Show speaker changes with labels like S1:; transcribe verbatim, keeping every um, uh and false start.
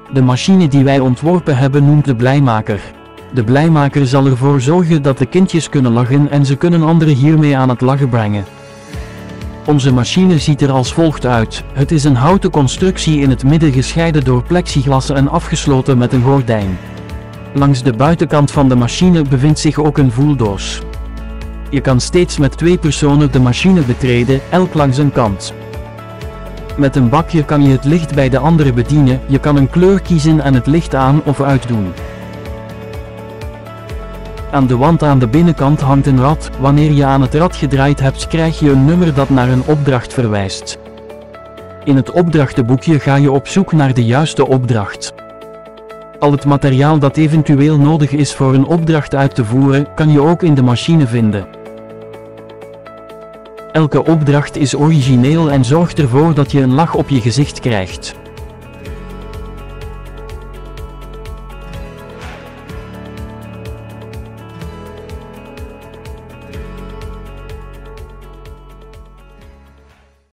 S1: De machine die wij ontworpen hebben noemt de blijmaker. De blijmaker zal ervoor zorgen dat de kindjes kunnen lachen en ze kunnen anderen hiermee aan het lachen brengen. Onze machine ziet er als volgt uit. Het is een houten constructie in het midden gescheiden door plexiglas en afgesloten met een gordijn. Langs de buitenkant van de machine bevindt zich ook een voeldoos. Je kan steeds met twee personen de machine betreden, elk langs een kant. Met een bakje kan je het licht bij de andere bedienen, je kan een kleur kiezen en het licht aan of uitdoen. Aan de wand aan de binnenkant hangt een rad. Wanneer je aan het rad gedraaid hebt, krijg je een nummer dat naar een opdracht verwijst. In het opdrachtenboekje ga je op zoek naar de juiste opdracht. Al het materiaal dat eventueel nodig is voor een opdracht uit te voeren, kan je ook in de machine vinden. Elke opdracht is origineel en zorgt ervoor dat je een lach op je gezicht krijgt.